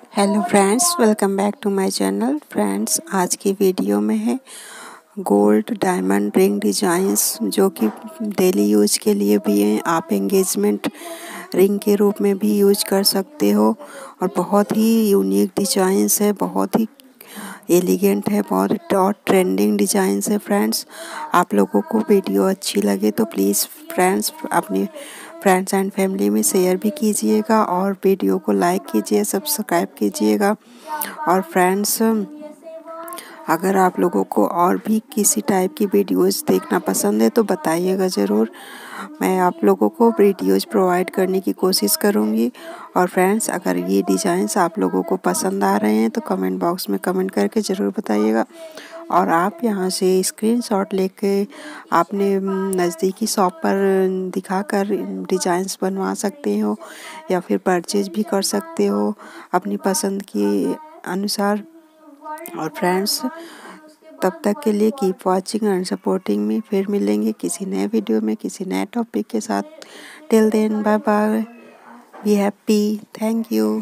Hello friends, welcome back to my channel. Friends, आज की video में है गोल्ड डायमंड रिंग डिज़ाइंस जो कि डेली यूज के लिए भी हैं। आप एंगेजमेंट रिंग के रूप में भी यूज कर सकते हो और बहुत ही यूनिक डिज़ाइंस है, बहुत ही एलिगेंट है, बहुत और ट्रेंडिंग डिज़ाइंस है। फ्रेंड्स, आप लोगों को वीडियो अच्छी लगे तो प्लीज़ फ्रेंड्स अपने फ्रेंड्स एंड फैमिली में शेयर भी कीजिएगा और वीडियो को लाइक कीजिए, सब्सक्राइब कीजिएगा। और फ्रेंड्स, अगर आप लोगों को और भी किसी टाइप की वीडियोज़ देखना पसंद है तो बताइएगा ज़रूर। मैं आप लोगों को वीडियोज़ प्रोवाइड करने की कोशिश करूँगी। और फ्रेंड्स, अगर ये डिज़ाइंस आप लोगों को पसंद आ रहे हैं तो कमेंट बॉक्स में कमेंट करके ज़रूर बताइएगा। और आप यहाँ से स्क्रीनशॉट लेके आपने नज़दीकी शॉप पर दिखाकर डिज़ाइंस बनवा सकते हो या फिर परचेज भी कर सकते हो अपनी पसंद के अनुसार। और फ्रेंड्स, तब तक के लिए keep watching and supporting me. फिर मिलेंगे किसी नए वीडियो में किसी नए टॉपिक के साथ। Till then, bye bye, be happy, thank you.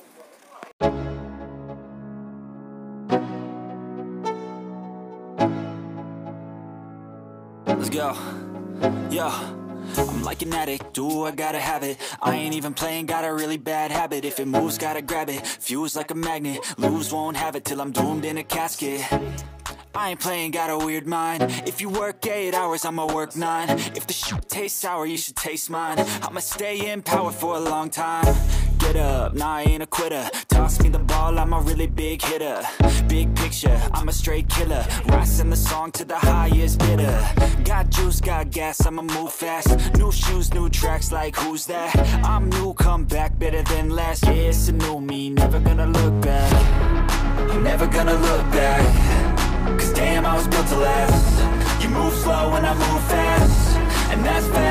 Let's go. Yo, I'm like an addict, do I gotta have it. I ain't even playing, got a really bad habit. If it moves, gotta grab it, fuse like a magnet. Lose, won't have it till I'm doomed in a casket. I ain't playing, got a weird mind. If you work 8 hours, I'ma work 9. If the shit tastes sour, you should taste mine. I'ma stay in power for a long time. Get up, nah, I ain't a quitter. Toss me the ball, I'm a really big hitter. Big picture, I'm a straight killer. Rising the song to the highest bidder. Got juice, got gas, I'ma move fast. New shoes, new tracks, like who's that? I'm new, come back, better than last. Yeah, it's a new me, never gonna look back. I'm never gonna look back. Cause damn, I was built to last. You move slow and I move fast, and that's fast.